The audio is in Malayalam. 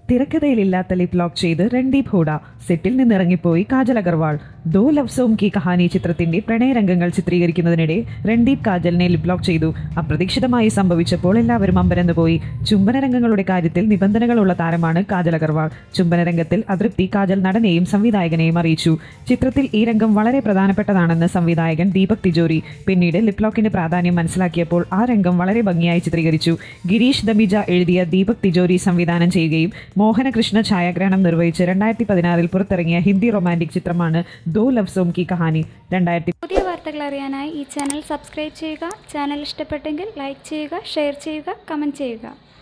തിരക്കഥയിലില്ലാത്ത ലിപ് ലോക്ക് ചെയ്ത് രൺദീപ് ഹൂഡ, സെറ്റിൽ നിന്നിറങ്ങിപ്പോയി കാജൽ അഗർവാൾ. ദോ ലഫ്സോം കി കഹാനി ചിത്രത്തിന്റെ പ്രണയരംഗങ്ങൾ ചിത്രീകരിക്കുന്നതിനിടെ രൺദീപ് കാജലിനെ ലിപ് ലോക്ക് ചെയ്തു. അപ്രതീക്ഷിതമായി സംഭവിച്ചപ്പോൾ എല്ലാവരും അമ്പരന്ന് പോയി. ചുംബന രംഗങ്ങളുടെ കാര്യത്തിൽ നിബന്ധനകളുള്ള താരമാണ് കാജൽ അഗർവാൾ. ചുംബന രംഗത്തിൽ അതൃപ്തി കാജൽ നടനെയും സംവിധായകനെയും അറിയിച്ചു. ചിത്രത്തിൽ ഈ രംഗം വളരെ പ്രധാനപ്പെട്ടതാണെന്ന് സംവിധായകൻ ദീപക് തിജോരി പിന്നീട് ലിപ് ലോക്കിന്റെ പ്രാധാന്യം മനസ്സിലാക്കിയപ്പോൾ ആ രംഗം വളരെ ഭംഗിയായി ചിത്രീകരിച്ചു. ഗിരീഷ് ദമിജ എഴുതിയ, ദീപക് തിജോരി സംവിധാനം ചെയ്യുകയും മോഹനകൃഷ്ണ ഛായാഗ്രഹണം നിർവഹിച്ച് 2016 പുറത്തിറങ്ങിയ ഹിന്ദി റൊമാൻറ്റിക് ചിത്രമാണ് ദോ ലഫ്സോം കി കഹാനി. പുതിയ വാർത്തകൾ അറിയാനായി ഈ ചാനൽ സബ്സ്ക്രൈബ് ചെയ്യുക. ചാനൽ ഇഷ്ടപ്പെട്ടെങ്കിൽ ലൈക്ക് ചെയ്യുക, ഷെയർ ചെയ്യുക, കമൻറ്റ് ചെയ്യുക.